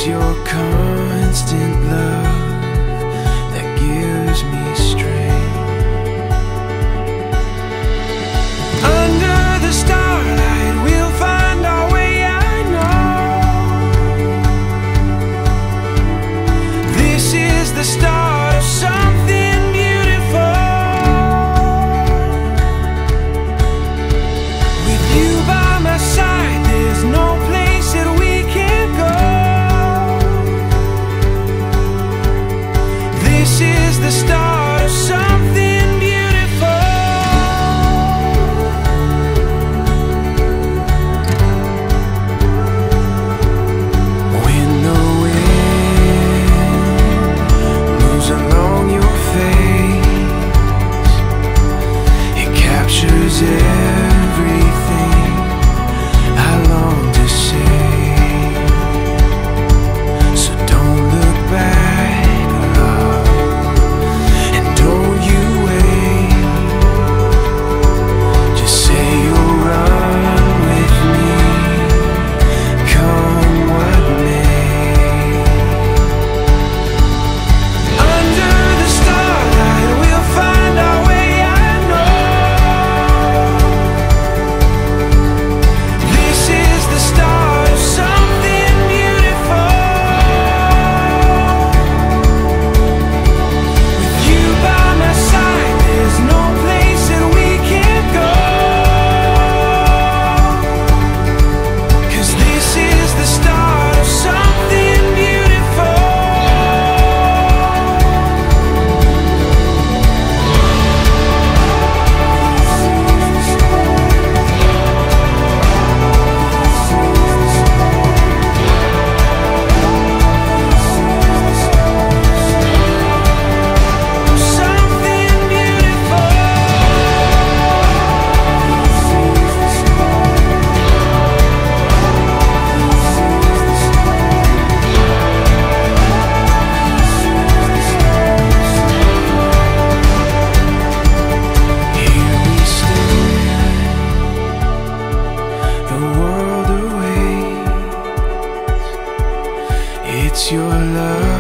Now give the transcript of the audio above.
It's your constant love that gives me strength. Under the starlight we'll find our way, I know. This is the start of something beautiful. With you by my side, there's no place that we can't go. This is the start of something beautiful. When the wind moves along your face, it captures everything I long to say. So don't look back, love, and don't you wait. Just say you'll run with me, come what may. Under the starlight we'll find our way, I know. This is the start of something beautiful. With you by my side, there's no place that we can't go. 'Cause this is the start of something beautiful. Something beautiful. Here we stand, the world awaits. It's your love